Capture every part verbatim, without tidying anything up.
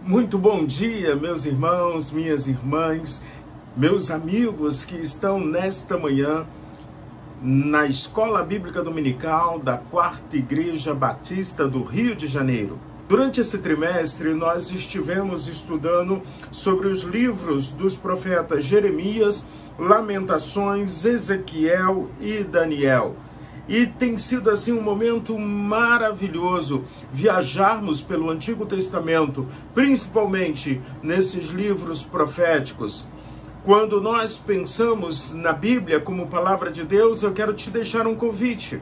Muito bom dia, meus irmãos, minhas irmãs, meus amigos que estão nesta manhã na Escola Bíblica Dominical da Quarta Igreja Batista do Rio de Janeiro. Durante esse trimestre, nós estivemos estudando sobre os livros dos profetas Jeremias, Lamentações, Ezequiel e Daniel. E tem sido assim um momento maravilhoso viajarmos pelo Antigo Testamento, principalmente nesses livros proféticos. Quando nós pensamos na Bíblia como palavra de Deus, eu quero te deixar um convite.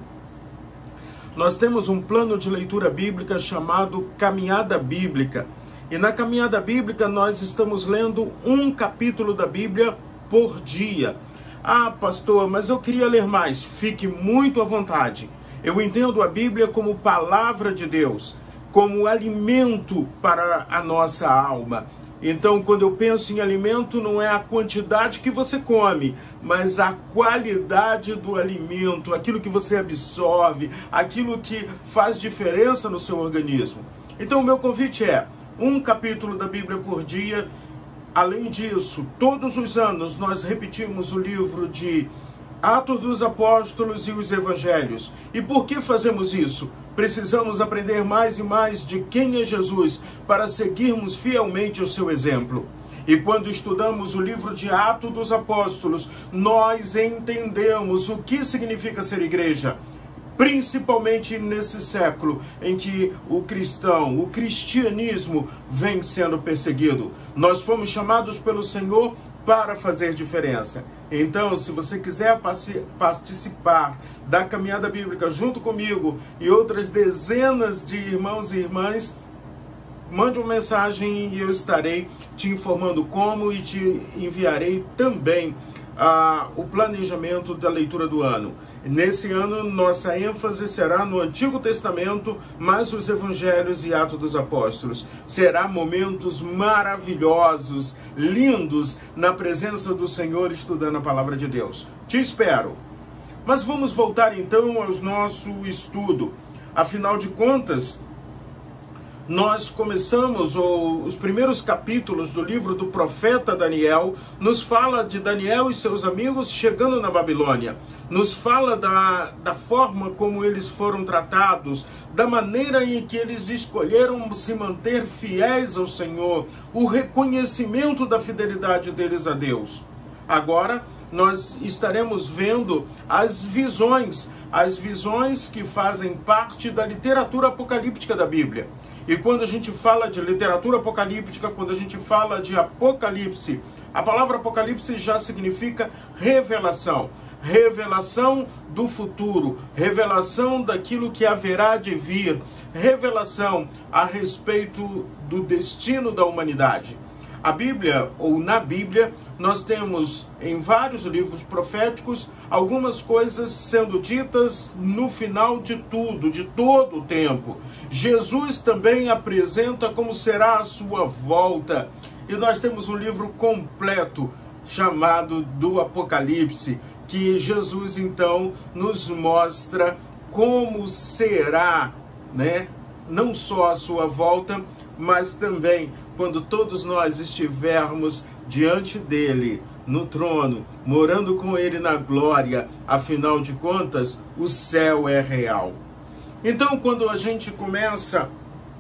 Nós temos um plano de leitura bíblica chamado Caminhada Bíblica. E na Caminhada Bíblica nós estamos lendo um capítulo da Bíblia por dia. Ah, pastor, mas eu queria ler mais. Fique muito à vontade. Eu entendo a Bíblia como palavra de Deus, como alimento para a nossa alma. Então, quando eu penso em alimento, não é a quantidade que você come, mas a qualidade do alimento, aquilo que você absorve, aquilo que faz diferença no seu organismo. Então, o meu convite é um capítulo da Bíblia por dia. Além disso, todos os anos nós repetimos o livro de Atos dos Apóstolos e os Evangelhos. E por que fazemos isso? Precisamos aprender mais e mais de quem é Jesus para seguirmos fielmente o seu exemplo. E quando estudamos o livro de Atos dos Apóstolos, nós entendemos o que significa ser igreja. Principalmente nesse século em que o cristão, o cristianismo vem sendo perseguido. Nós fomos chamados pelo Senhor para fazer diferença. Então, se você quiser participar da caminhada bíblica junto comigo e outras dezenas de irmãos e irmãs, mande uma mensagem e eu estarei te informando como e te enviarei também ah, o planejamento da leitura do ano. Nesse ano, nossa ênfase será no Antigo Testamento, mais os Evangelhos e Atos dos Apóstolos. Será momentos maravilhosos, lindos, na presença do Senhor, estudando a Palavra de Deus. Te espero. Mas vamos voltar então ao nosso estudo. Afinal de contas, nós começamos, ou os primeiros capítulos do livro do profeta Daniel, nos fala de Daniel e seus amigos chegando na Babilônia. Nos fala da, da forma como eles foram tratados, da maneira em que eles escolheram se manter fiéis ao Senhor, o reconhecimento da fidelidade deles a Deus. Agora, nós estaremos vendo as visões, as visões que fazem parte da literatura apocalíptica da Bíblia. E quando a gente fala de literatura apocalíptica, quando a gente fala de Apocalipse, a palavra Apocalipse já significa revelação. Revelação do futuro, revelação daquilo que haverá de vir, revelação a respeito do destino da humanidade. A Bíblia, ou na Bíblia, nós temos em vários livros proféticos algumas coisas sendo ditas no final de tudo, de todo o tempo. Jesus também apresenta como será a sua volta. E nós temos um livro completo chamado do Apocalipse, que Jesus então nos mostra como será, né? Não só a sua volta, mas também quando todos nós estivermos diante dele, no trono, morando com ele na glória. Afinal de contas, o céu é real. Então, quando a gente começa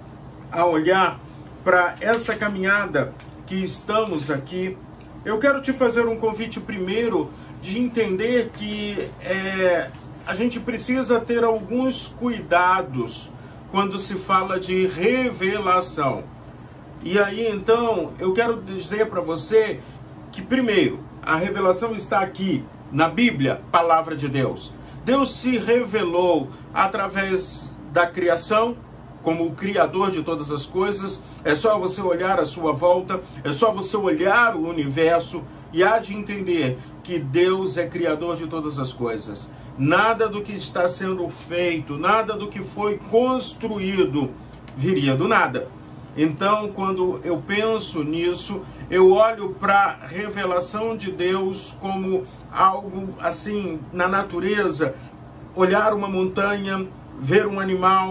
a olhar para essa caminhada que estamos aqui, eu quero te fazer um convite primeiro de entender que é, a gente precisa ter alguns cuidados quando se fala de revelação. E aí, então, eu quero dizer para você que, primeiro, a revelação está aqui, na Bíblia, palavra de Deus. Deus se revelou através da criação, como o Criador de todas as coisas. É só você olhar à sua volta, é só você olhar o universo e há de entender que Deus é Criador de todas as coisas. Nada do que está sendo feito, nada do que foi construído viria do nada. Então, quando eu penso nisso, eu olho para a revelação de Deus como algo assim, na natureza, olhar uma montanha, ver um animal,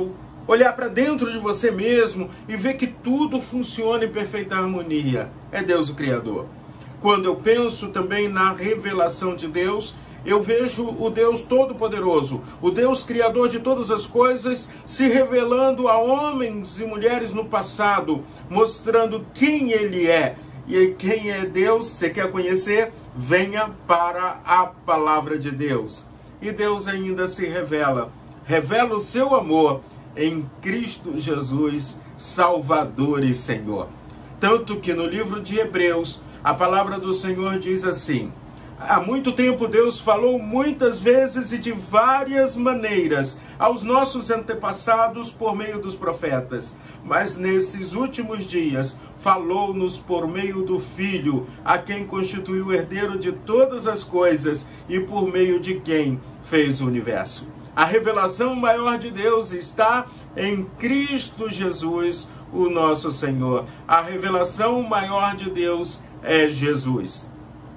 olhar para dentro de você mesmo e ver que tudo funciona em perfeita harmonia. É Deus o Criador. Quando eu penso também na revelação de Deus, eu vejo o Deus Todo-Poderoso, o Deus Criador de todas as coisas, se revelando a homens e mulheres no passado, mostrando quem Ele é. E quem é Deus, você quer conhecer? Venha para a palavra de Deus. E Deus ainda se revela, revela o seu amor em Cristo Jesus, Salvador e Senhor. Tanto que no livro de Hebreus, a palavra do Senhor diz assim: há muito tempo Deus falou muitas vezes e de várias maneiras aos nossos antepassados por meio dos profetas. Mas nesses últimos dias falou-nos por meio do Filho, a quem constituiu o herdeiro de todas as coisas e por meio de quem fez o universo. A revelação maior de Deus está em Cristo Jesus, o nosso Senhor. A revelação maior de Deus é Jesus.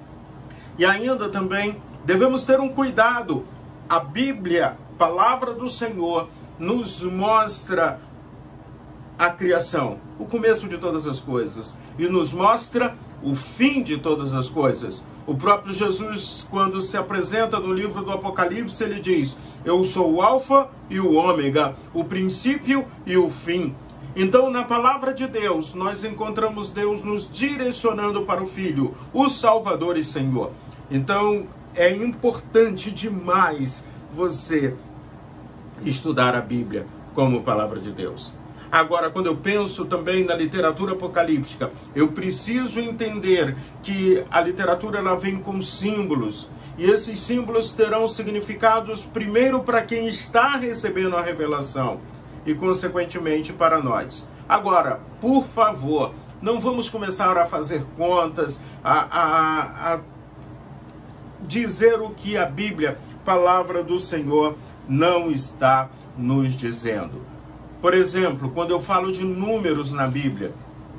E ainda também devemos ter um cuidado. A Bíblia, palavra do Senhor, nos mostra a criação, o começo de todas as coisas, e nos mostra o fim de todas as coisas. O próprio Jesus, quando se apresenta no livro do Apocalipse, ele diz: eu sou o Alfa e o Ômega, o princípio e o fim. Então, na palavra de Deus, nós encontramos Deus nos direcionando para o Filho, o Salvador e Senhor. Então, é importante demais você estudar a Bíblia como palavra de Deus. Agora, quando eu penso também na literatura apocalíptica, eu preciso entender que a literatura ela vem com símbolos. E esses símbolos terão significados primeiro para quem está recebendo a revelação e, consequentemente, para nós. Agora, por favor, não vamos começar a fazer contas, a, a, a dizer o que a Bíblia, palavra do Senhor, não está nos dizendo. Por exemplo, quando eu falo de números na Bíblia,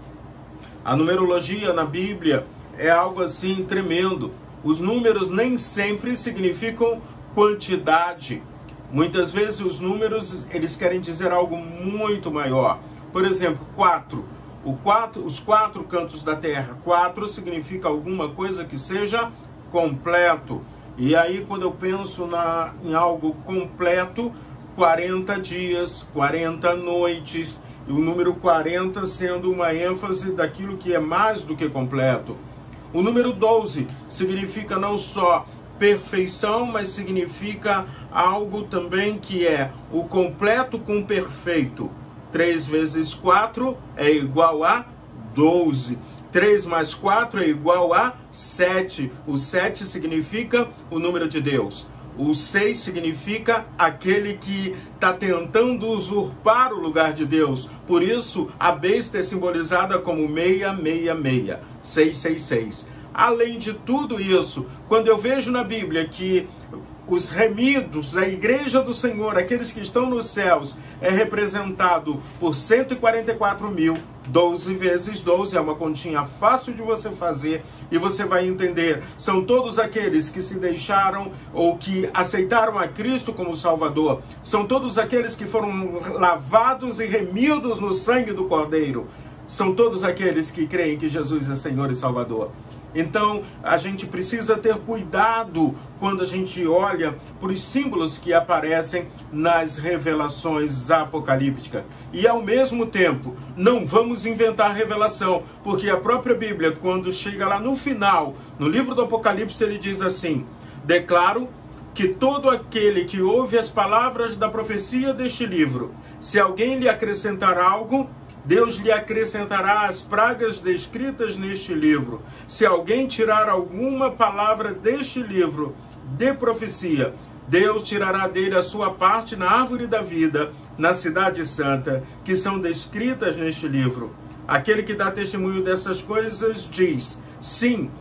a numerologia na Bíblia é algo assim tremendo. Os números nem sempre significam quantidade. Muitas vezes os números eles querem dizer algo muito maior. Por exemplo, quatro. O quatro, os quatro cantos da terra. Quatro significa alguma coisa que seja completo. E aí, quando eu penso na, em algo completo, quarenta dias, quarenta noites, e o número quarenta sendo uma ênfase daquilo que é mais do que completo. O número doze significa não só perfeição, mas significa algo também que é o completo com perfeito. três vezes quatro é igual a doze. três mais quatro é igual a sete. O sete significa o número de Deus. O seis significa aquele que está tentando usurpar o lugar de Deus. Por isso, a besta é simbolizada como seiscentos e sessenta e seis. seiscentos e sessenta e seis. Além de tudo isso, quando eu vejo na Bíblia que os remidos, a igreja do Senhor, aqueles que estão nos céus, é representado por cento e quarenta e quatro mil, doze vezes doze, é uma continha fácil de você fazer e você vai entender. São todos aqueles que se deixaram ou que aceitaram a Cristo como Salvador. São todos aqueles que foram lavados e remidos no sangue do Cordeiro. São todos aqueles que creem que Jesus é Senhor e Salvador. Então, a gente precisa ter cuidado quando a gente olha para os símbolos que aparecem nas revelações apocalípticas. E, ao mesmo tempo, não vamos inventar revelação, porque a própria Bíblia, quando chega lá no final, no livro do Apocalipse, ele diz assim: declaro que todo aquele que ouve as palavras da profecia deste livro, se alguém lhe acrescentar algo, Deus lhe acrescentará as pragas descritas neste livro. Se alguém tirar alguma palavra deste livro de profecia, Deus tirará dele a sua parte na árvore da vida, na cidade santa, que são descritas neste livro. Aquele que dá testemunho dessas coisas diz: sim,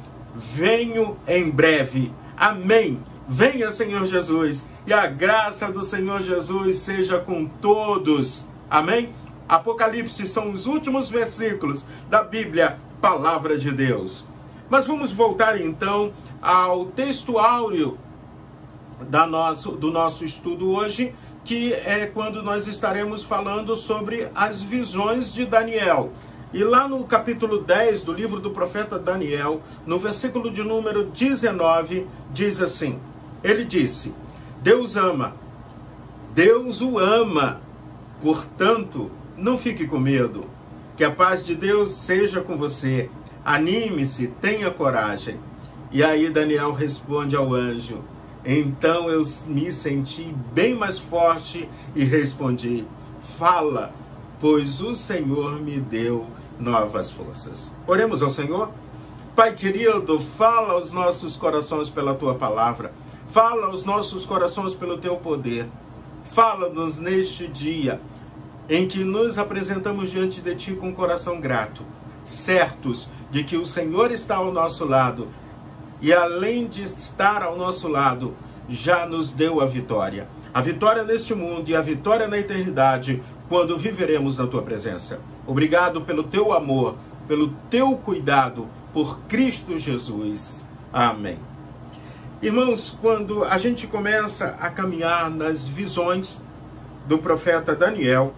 venho em breve. Amém. Venha, Senhor Jesus, e a graça do Senhor Jesus seja com todos. Amém. Apocalipse são os últimos versículos da Bíblia, palavra de Deus. Mas vamos voltar então ao texto áureo da nosso, do nosso estudo hoje, que é quando nós estaremos falando sobre as visões de Daniel. E lá no capítulo dez do livro do profeta Daniel, no versículo de número dezenove, diz assim, ele disse, Deus ama, Deus o ama, portanto, não fique com medo, que a paz de Deus seja com você, anime-se, tenha coragem. E aí Daniel responde ao anjo, então eu me senti bem mais forte e respondi, fala, pois o Senhor me deu novas forças. Oremos ao Senhor. Pai querido, fala aos nossos corações pela Tua palavra. Fala aos nossos corações pelo Teu poder. Fala-nos neste dia em que nos apresentamos diante de Ti com um coração grato, certos de que o Senhor está ao nosso lado e além de estar ao nosso lado, já nos deu a vitória. A vitória neste mundo e a vitória na eternidade, quando viveremos na Tua presença. Obrigado pelo Teu amor, pelo Teu cuidado, por Cristo Jesus. Amém. Irmãos, quando a gente começa a caminhar nas visões do profeta Daniel,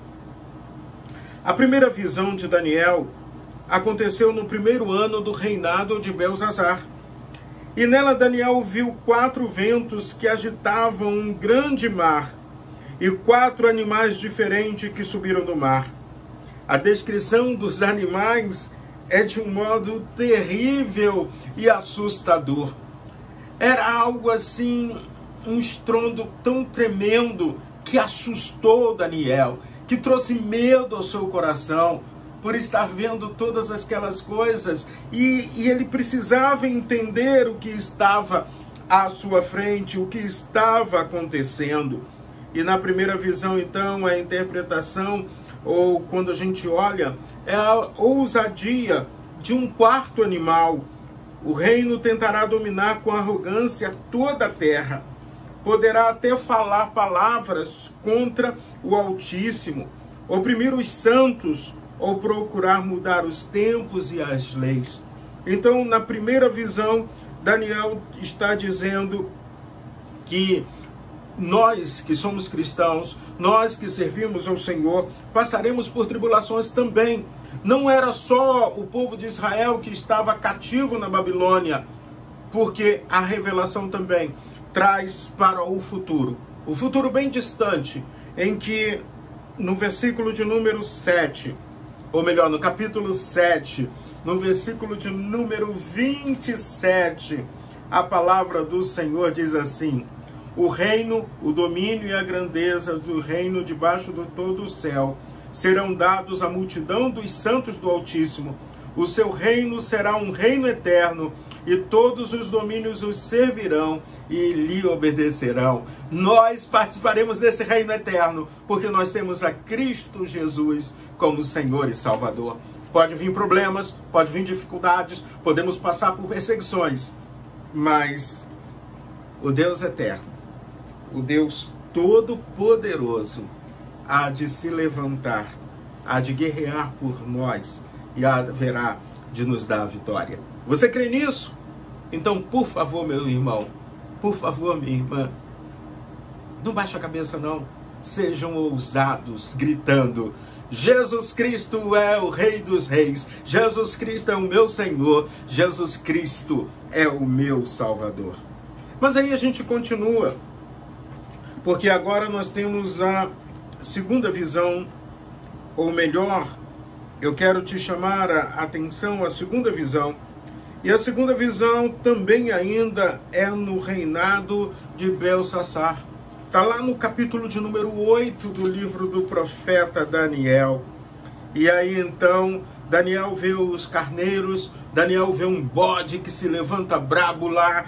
a primeira visão de Daniel aconteceu no primeiro ano do reinado de Belzazar. E nela Daniel viu quatro ventos que agitavam um grande mar e quatro animais diferentes que subiram do mar. A descrição dos animais é de um modo terrível e assustador. Era algo assim, um estrondo tão tremendo que assustou Daniel, que trouxe medo ao seu coração, por estar vendo todas aquelas coisas, e, e ele precisava entender o que estava à sua frente, o que estava acontecendo. E na primeira visão, então, a interpretação, ou quando a gente olha, é a ousadia de um quarto animal. O reino tentará dominar com arrogância toda a terra. Poderá até falar palavras contra o Altíssimo, oprimir os santos, ou procurar mudar os tempos e as leis. Então, na primeira visão, Daniel está dizendo que nós que somos cristãos, nós que servimos ao Senhor, passaremos por tribulações também. Não era só o povo de Israel que estava cativo na Babilônia, porque a revelação também traz para o futuro, o futuro bem distante, em que no versículo de número sete, ou melhor, no capítulo sete, no versículo de número vinte e sete, a palavra do Senhor diz assim, o reino, o domínio e a grandeza do reino debaixo de todo o céu serão dados à multidão dos santos do Altíssimo. O seu reino será um reino eterno, e todos os domínios os servirão e lhe obedecerão. Nós participaremos desse reino eterno, porque nós temos a Cristo Jesus como Senhor e Salvador. Pode vir problemas, pode vir dificuldades, podemos passar por perseguições, mas o Deus eterno, o Deus todo-poderoso, há de se levantar, há de guerrear por nós e haverá de nos dar a vitória. Você crê nisso? Então, por favor, meu irmão, por favor, minha irmã, não baixe a cabeça não, sejam ousados, gritando, Jesus Cristo é o Rei dos Reis, Jesus Cristo é o meu Senhor, Jesus Cristo é o meu Salvador. Mas aí a gente continua, porque agora nós temos a segunda visão, ou melhor, eu quero te chamar a atenção à segunda visão. E a segunda visão também ainda é no reinado de Belsassar. Está lá no capítulo de número oito do livro do profeta Daniel. E aí então, Daniel vê os carneiros, Daniel vê um bode que se levanta brabo lá,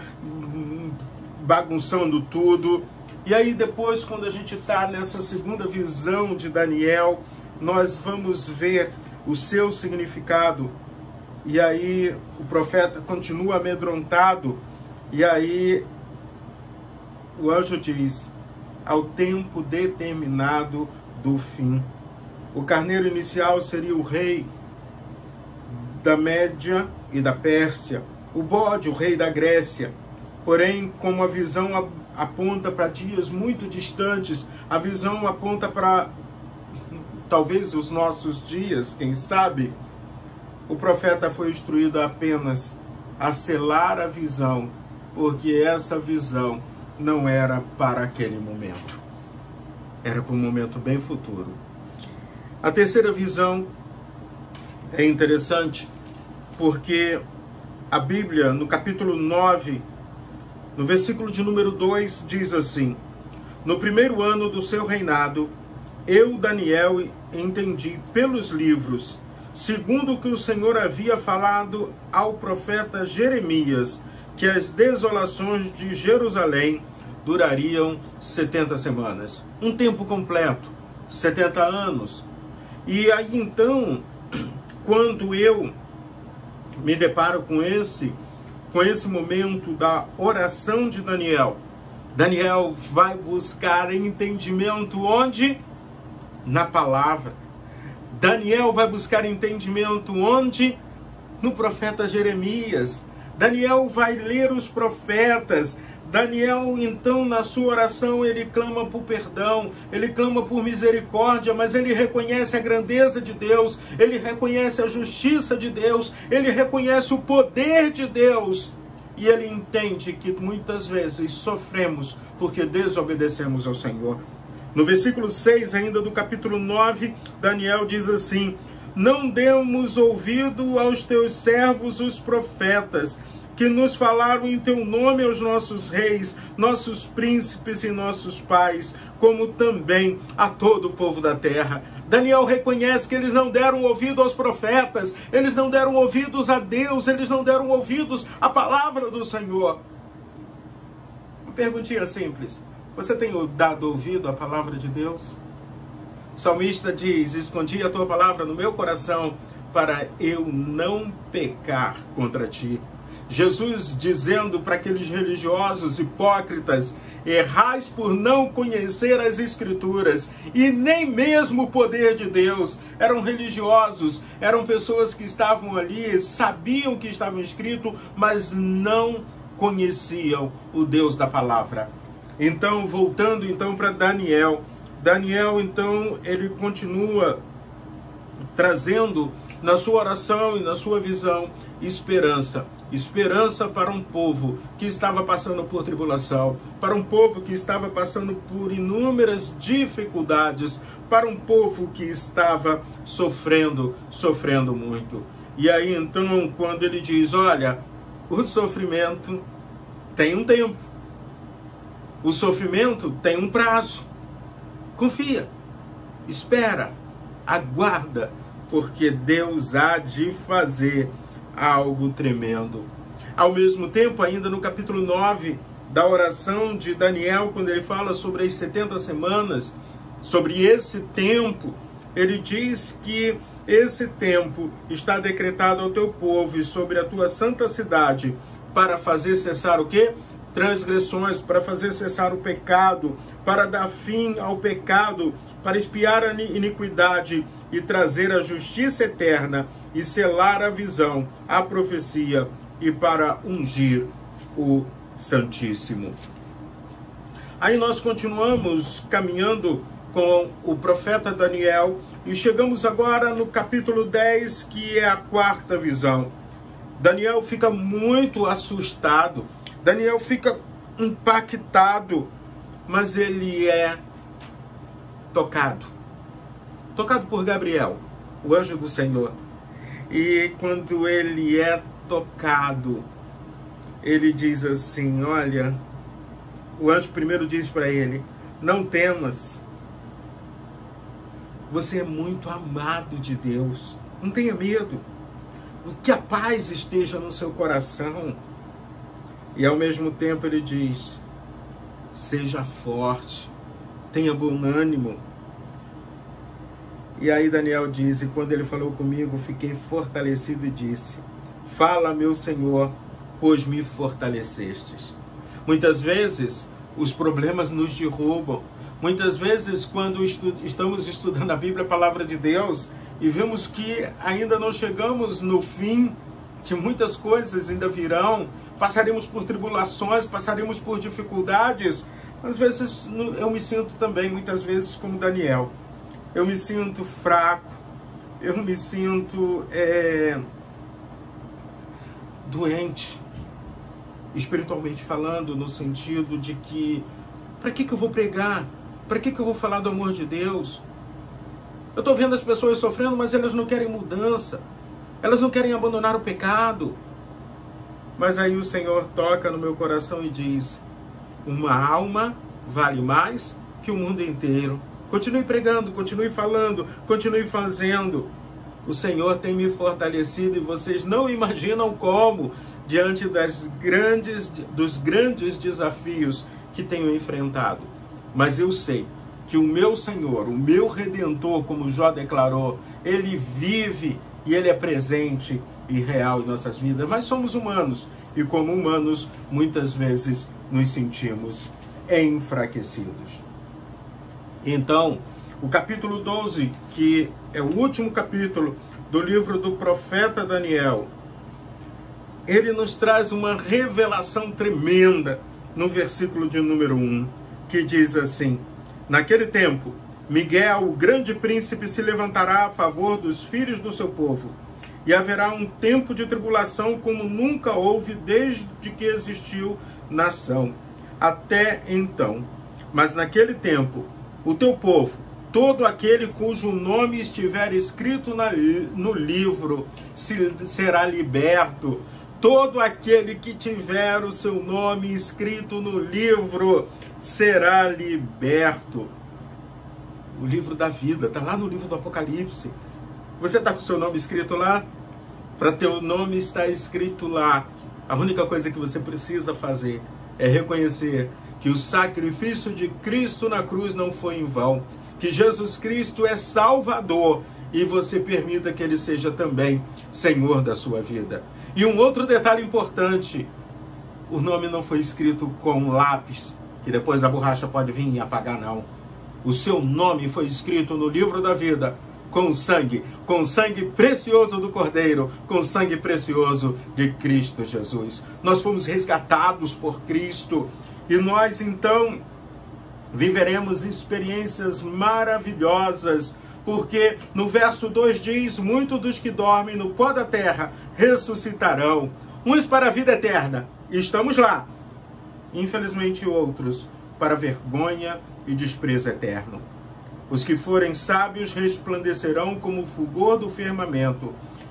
bagunçando tudo. E aí depois, quando a gente está nessa segunda visão de Daniel, nós vamos ver o seu significado. E aí o profeta continua amedrontado, e aí o anjo diz, ao tempo determinado do fim. O carneiro inicial seria o rei da Média e da Pérsia, o bode, o rei da Grécia. Porém, como a visão aponta para dias muito distantes, a visão aponta para talvez os nossos dias, quem sabe. O profeta foi instruído apenas a selar a visão, porque essa visão não era para aquele momento, era para um momento bem futuro. A terceira visão é interessante, porque a Bíblia, no capítulo nove, no versículo de número dois, diz assim: no primeiro ano do seu reinado, eu, Daniel, entendi pelos livros, segundo o que o Senhor havia falado ao profeta Jeremias, que as desolações de Jerusalém durariam setenta semanas. Um tempo completo, setenta anos. E aí então, quando eu me deparo com esse, com esse momento da oração de Daniel, Daniel vai buscar entendimento onde? Na palavra. Daniel vai buscar entendimento onde? No profeta Jeremias. Daniel vai ler os profetas. Daniel, então, na sua oração, ele clama por perdão, ele clama por misericórdia, mas ele reconhece a grandeza de Deus, ele reconhece a justiça de Deus, ele reconhece o poder de Deus. E ele entende que muitas vezes sofremos porque desobedecemos ao Senhor. No versículo seis, ainda do capítulo nove, Daniel diz assim: não demos ouvido aos teus servos, os profetas, que nos falaram em teu nome aos nossos reis, nossos príncipes e nossos pais, como também a todo o povo da terra. Daniel reconhece que eles não deram ouvido aos profetas, eles não deram ouvidos a Deus, eles não deram ouvidos à palavra do Senhor. Uma perguntinha simples: você tem dado ouvido à palavra de Deus? O salmista diz: escondi a tua palavra no meu coração para eu não pecar contra ti. Jesus dizendo para aqueles religiosos hipócritas: errais por não conhecer as Escrituras e nem mesmo o poder de Deus. Eram religiosos, eram pessoas que estavam ali, sabiam o que estava escrito, mas não conheciam o Deus da palavra. Então, voltando então para Daniel, Daniel então ele continua trazendo na sua oração e na sua visão esperança. Esperança para um povo que estava passando por tribulação, para um povo que estava passando por inúmeras dificuldades, para um povo que estava sofrendo, sofrendo muito. E aí então, quando ele diz: olha, o sofrimento tem um tempo, o sofrimento tem um prazo, confia, espera, aguarda, porque Deus há de fazer algo tremendo. Ao mesmo tempo, ainda no capítulo nove da oração de Daniel, quando ele fala sobre as setenta semanas, sobre esse tempo, ele diz que esse tempo está decretado ao teu povo e sobre a tua santa cidade para fazer cessar o quê? Transgressões, para fazer cessar o pecado, para dar fim ao pecado, para expiar a iniquidade e trazer a justiça eterna e selar a visão, a profecia e para ungir o Santíssimo. Aí nós continuamos caminhando com o profeta Daniel e chegamos agora no capítulo dez, que é a quarta visão. Daniel fica muito assustado, Daniel fica impactado, mas ele é tocado. Tocado por Gabriel, o anjo do Senhor. E quando ele é tocado, ele diz assim, olha, o anjo primeiro diz para ele: não temas, você é muito amado de Deus, não tenha medo, que a paz esteja no seu coração. E ao mesmo tempo ele diz: seja forte, tenha bom ânimo. E aí Daniel diz: e quando ele falou comigo, fiquei fortalecido e disse: fala, meu Senhor, pois me fortalecestes. Muitas vezes os problemas nos derrubam. Muitas vezes, quando estu estamos estudando a Bíblia, a palavra de Deus, e vemos que ainda não chegamos no fim, que muitas coisas ainda virão, passaremos por tribulações, passaremos por dificuldades. Às vezes eu me sinto também, muitas vezes, como Daniel. Eu me sinto fraco, eu me sinto é, doente, espiritualmente falando, no sentido de que, para que, que eu vou pregar? Para que, que eu vou falar do amor de Deus? Eu estou vendo as pessoas sofrendo, mas elas não querem mudança. Elas não querem abandonar o pecado. Mas aí o Senhor toca no meu coração e diz: uma alma vale mais que o mundo inteiro. Continue pregando, continue falando, continue fazendo. O Senhor tem me fortalecido e vocês não imaginam como, diante das grandes, dos grandes desafios que tenho enfrentado. Mas eu sei que o meu Senhor, o meu Redentor, como Jó declarou, Ele vive e Ele é presente e real em nossas vidas. Mas somos humanos e, como humanos, muitas vezes nos sentimos enfraquecidos. Então, o capítulo doze, que é o último capítulo do livro do profeta Daniel, ele nos traz uma revelação tremenda no versículo de número um, que diz assim: naquele tempo, Miguel, o grande príncipe, se levantará a favor dos filhos do seu povo, e haverá um tempo de tribulação como nunca houve desde que existiu nação, até então. Mas naquele tempo, o teu povo, todo aquele cujo nome estiver escrito na, no livro, se, será liberto. Todo aquele que tiver o seu nome escrito no livro será liberto. O livro da vida, está lá no livro do Apocalipse. Você está com o seu nome escrito lá? Para teu nome estar escrito lá, a única coisa que você precisa fazer é reconhecer que o sacrifício de Cristo na cruz não foi em vão, que Jesus Cristo é Salvador, e você permita que Ele seja também Senhor da sua vida. E um outro detalhe importante: o nome não foi escrito com lápis, que depois a borracha pode vir e apagar, não. O seu nome foi escrito no livro da vida, com sangue, com sangue precioso do Cordeiro, com sangue precioso de Cristo Jesus. Nós fomos resgatados por Cristo, e nós então viveremos experiências maravilhosas, porque no verso dois diz: muitos dos que dormem no pó da terra ressuscitarão, uns para a vida eterna, e estamos lá. Infelizmente outros para vergonha e desprezo eterno. Os que forem sábios resplandecerão como o fulgor do firmamento,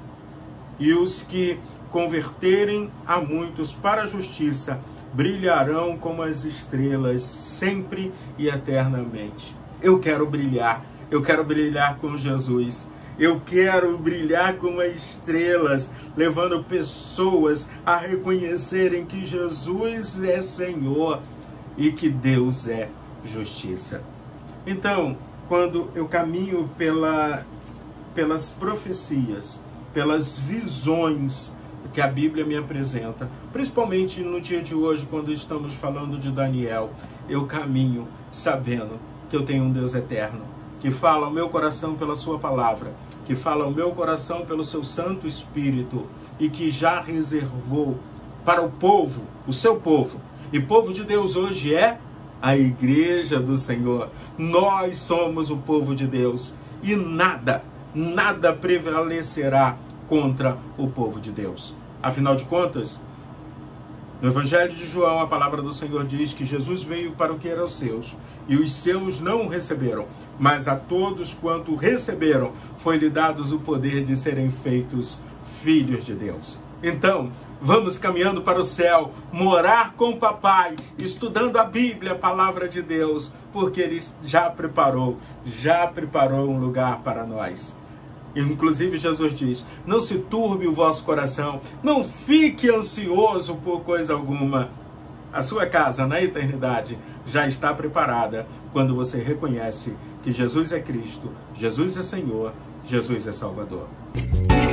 e os que converterem a muitos para a justiça brilharão como as estrelas, sempre e eternamente. Eu quero brilhar, eu quero brilhar com Jesus. Eu quero brilhar como as estrelas, levando pessoas a reconhecerem que Jesus é Senhor e que Deus é justiça. Então, quando eu caminho pela, pelas profecias, pelas visões que a Bíblia me apresenta, principalmente no dia de hoje, quando estamos falando de Daniel, eu caminho sabendo que eu tenho um Deus eterno, que fala ao meu coração pela sua palavra, que fala ao meu coração pelo seu Santo Espírito, e que já reservou para o povo, o seu povo. E povo de Deus hoje é a igreja do Senhor. Nós somos o povo de Deus, e nada, nada prevalecerá contra o povo de Deus. Afinal de contas, no Evangelho de João, a palavra do Senhor diz que Jesus veio para o que eram os seus, e os seus não o receberam, mas a todos quanto receberam, foi-lhe dados o poder de serem feitos filhos de Deus. Então, vamos caminhando para o céu, morar com o papai, estudando a Bíblia, a palavra de Deus, porque Ele já preparou, já preparou um lugar para nós. Inclusive Jesus diz: não se turbe o vosso coração, não fique ansioso por coisa alguma. A sua casa na eternidade já está preparada quando você reconhece que Jesus é Cristo, Jesus é Senhor, Jesus é Salvador.